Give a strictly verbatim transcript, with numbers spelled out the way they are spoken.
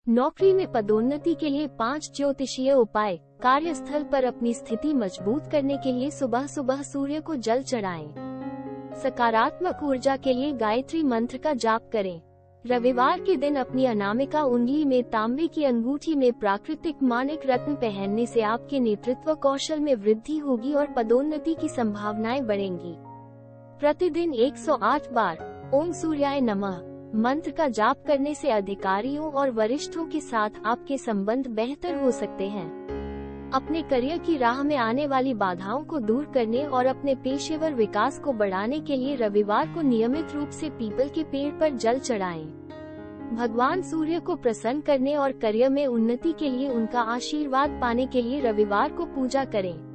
नौकरी में पदोन्नति के लिए पांच ज्योतिषीय उपाय। कार्यस्थल पर अपनी स्थिति मजबूत करने के लिए सुबह सुबह सूर्य को जल चढ़ाएं। सकारात्मक ऊर्जा के लिए गायत्री मंत्र का जाप करें। रविवार के दिन अपनी अनामिका उंगली में तांबे की अंगूठी में प्राकृतिक माणिक रत्न पहनने से आपके नेतृत्व कौशल में वृद्धि होगी और पदोन्नति की संभावनाएं बढ़ेंगी। प्रतिदिन एक सौ आठ बार ओम सूर्याय नमः मंत्र का जाप करने से अधिकारियों और वरिष्ठों के साथ आपके संबंध बेहतर हो सकते हैं। अपने करियर की राह में आने वाली बाधाओं को दूर करने और अपने पेशेवर विकास को बढ़ाने के लिए रविवार को नियमित रूप से पीपल के पेड़ पर जल चढ़ाएं। भगवान सूर्य को प्रसन्न करने और करियर में उन्नति के लिए उनका आशीर्वाद पाने के लिए रविवार को पूजा करें।